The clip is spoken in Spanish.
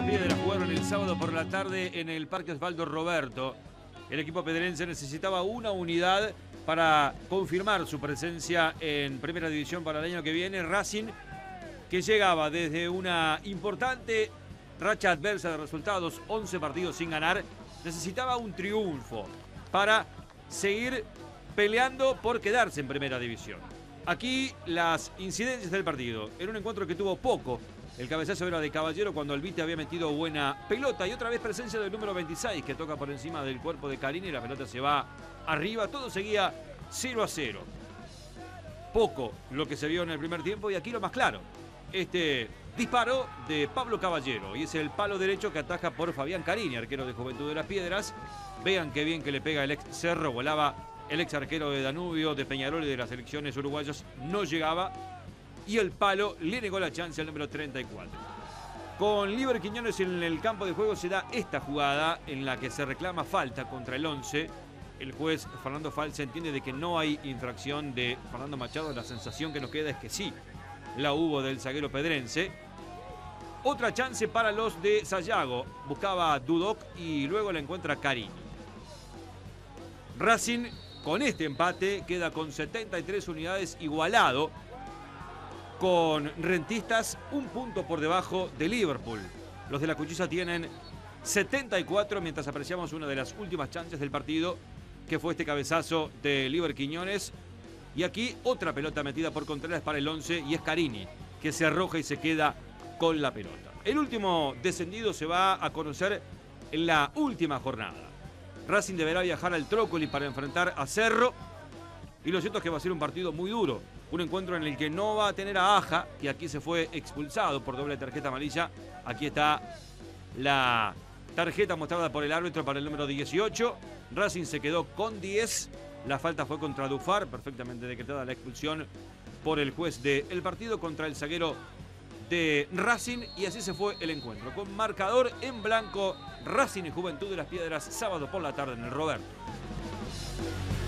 Piedras jugaron el sábado por la tarde en el Parque Osvaldo Roberto. El equipo pedrense necesitaba una unidad para confirmar su presencia en Primera División para el año que viene. Racing, que llegaba desde una importante racha adversa de resultados, 11 partidos sin ganar, necesitaba un triunfo para seguir peleando por quedarse en Primera División. Aquí las incidencias del partido. En un encuentro que tuvo poco. El cabezazo era de Caballero cuando Albite había metido buena pelota. Y otra vez presencia del número 26 que toca por encima del cuerpo de Carini. La pelota se va arriba. Todo seguía 0-0. Poco lo que se vio en el primer tiempo. Y aquí lo más claro. Este disparo de Pablo Caballero. Y es el palo derecho que ataja por Fabián Carini, arquero de Juventud de las Piedras. Vean qué bien que le pega el ex Cerro. Volaba el ex arquero de Danubio, de Peñarol y de las selecciones uruguayas. No llegaba. Y el palo le negó la chance al número 34. Con Liber Quiñones en el campo de juego se da esta jugada en la que se reclama falta contra el 11. El juez Fernando Falsa entiende de que no hay infracción de Fernando Machado. La sensación que nos queda es que sí la hubo del zaguero pedrense. Otra chance para los de Sayago. Buscaba a Dudok y luego la encuentra Carini. Racing con este empate queda con 73 unidades, igualado con Rentistas, un punto por debajo de Liverpool. Los de la Cuchilla tienen 74, mientras apreciamos una de las últimas chances del partido, que fue este cabezazo de Liber Quiñones. Y aquí otra pelota metida por Contreras para el 11, y es Carini, que se arroja y se queda con la pelota. El último descendido se va a conocer en la última jornada. Racing deberá viajar al Trócoli para enfrentar a Cerro. Y lo cierto es que va a ser un partido muy duro. Un encuentro en el que no va a tener a Aja, que aquí se fue expulsado por doble tarjeta amarilla. Aquí está la tarjeta mostrada por el árbitro para el número 18. Racing se quedó con 10. La falta fue contra Dufar, perfectamente decretada la expulsión por el juez del partido contra el zaguero de Racing. Y así se fue el encuentro, con marcador en blanco. Racing y Juventud de las Piedras, sábado por la tarde en el Roberto.